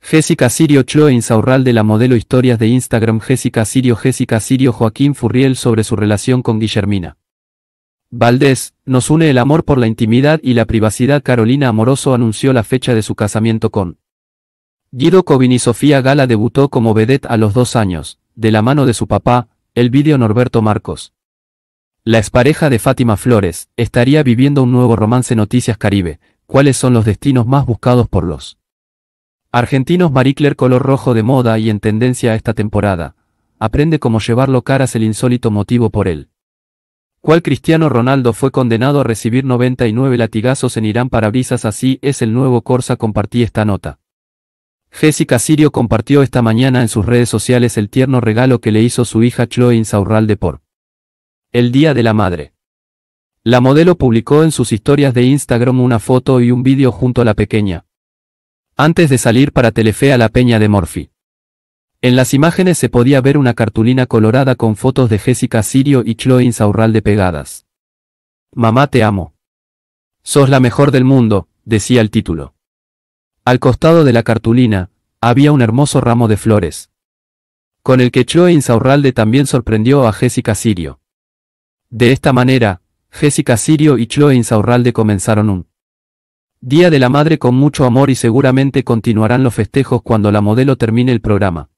Jessica Sirio Chloe Insaurralde, la modelo. Historias de Instagram. Jessica Sirio Joaquín Furriel sobre su relación con Guillermina Valdés. Nos une el amor por la intimidad y la privacidad. Carolina Amoroso anunció la fecha de su casamiento con Guido Covini. Sofía Gala debutó como vedette a los 2 años, de la mano de su papá, el vídeo Norberto Marcos. La expareja de Fátima Flores estaría viviendo un nuevo romance. Noticias Caribe. ¿Cuáles son los destinos más buscados por los argentinos? Marie Claire. Color rojo de moda y en tendencia esta temporada. Aprende cómo llevarlo. Caras. El insólito motivo por él cual Cristiano Ronaldo fue condenado a recibir 99 latigazos en Irán. Parabrisas. Así es el nuevo Corsa. Compartí esta nota. Jessica Sirio compartió esta mañana en sus redes sociales el tierno regalo que le hizo su hija Chloe Insaurralde por el Día de la Madre. La modelo publicó en sus historias de Instagram una foto y un vídeo junto a la pequeña, antes de salir para Telefe a la Peña de Morphy. En las imágenes se podía ver una cartulina colorada con fotos de Jessica Sirio y Chloe Insaurralde pegadas. Mamá, te amo. Sos la mejor del mundo, decía el título. Al costado de la cartulina, había un hermoso ramo de flores, con el que Chloe Insaurralde también sorprendió a Jessica Sirio. De esta manera, Jessica Sirio y Chloe Insaurralde comenzaron un Día de la Madre con mucho amor y seguramente continuarán los festejos cuando la modelo termine el programa.